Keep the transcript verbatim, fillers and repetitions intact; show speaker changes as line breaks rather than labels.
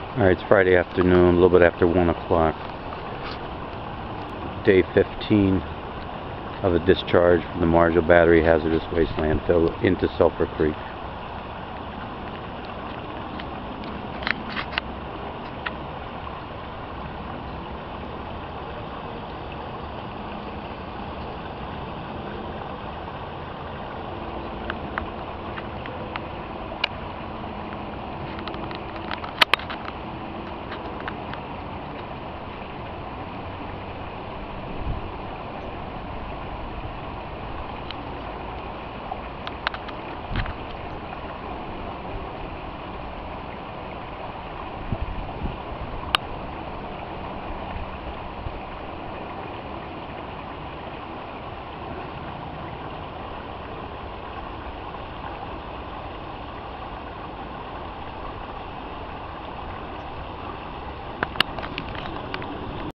Alright, it's Friday afternoon, a little bit after one o'clock. Day fifteen of a discharge from the Marshall Battery Hazardous Waste Landfill into Sulphur Creek.